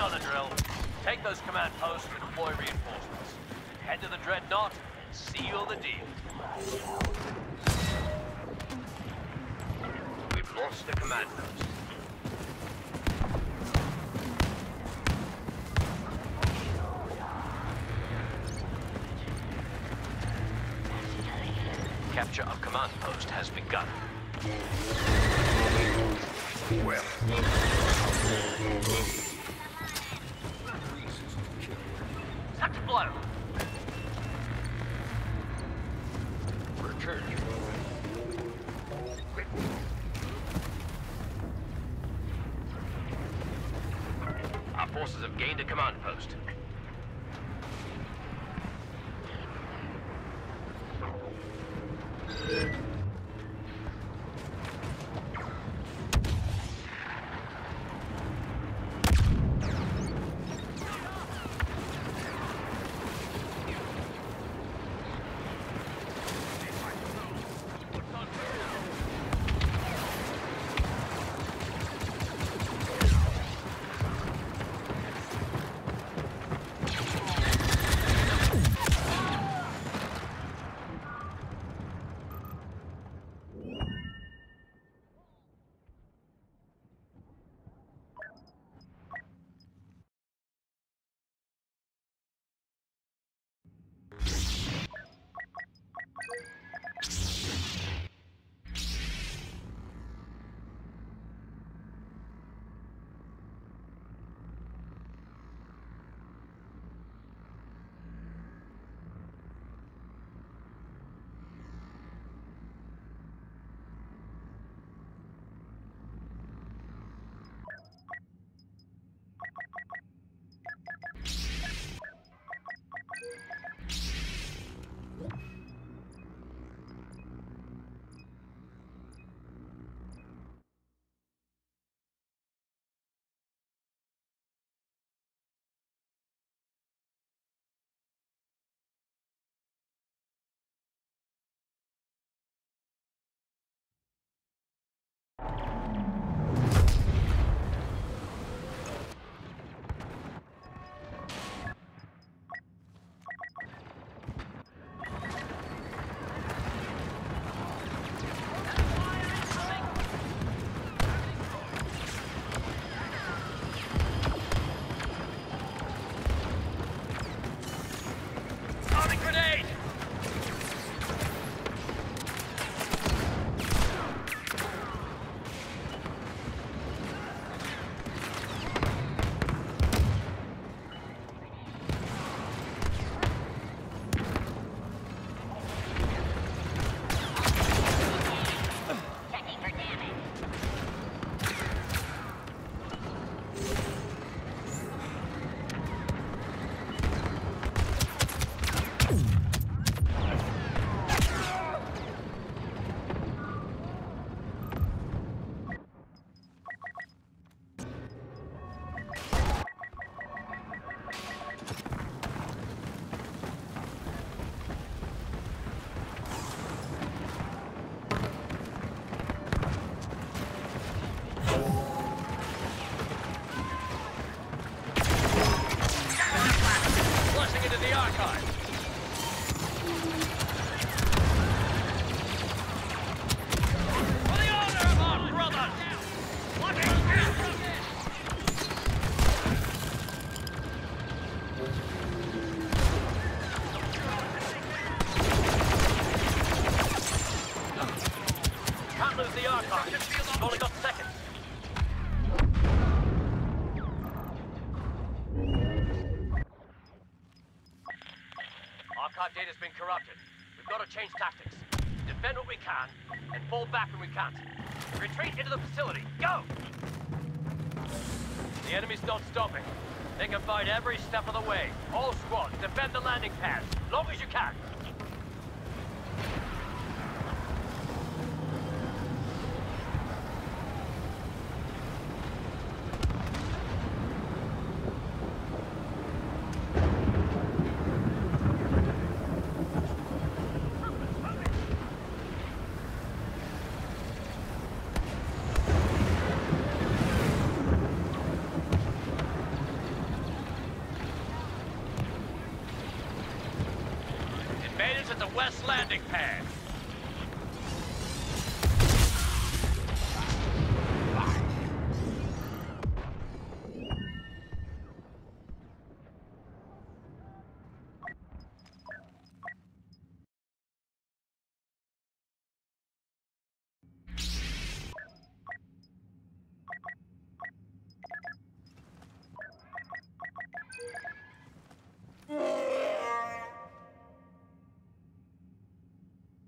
know the drill. Take those command posts and deploy reinforcements. Head to the Dreadnought and seal the deal. We've lost the command post. Capture of command post has begun. Well. Set to blow. Return. Our forces have gained a command post. We've only got seconds. Archive data's been corrupted. We've got to change tactics. Defend what we can, and fall back when we can't. Retreat into the facility. Go! The enemy's not stopping. They can fight every step of the way. All squads, defend the landing pads. Long as you can. Northwest landing pad.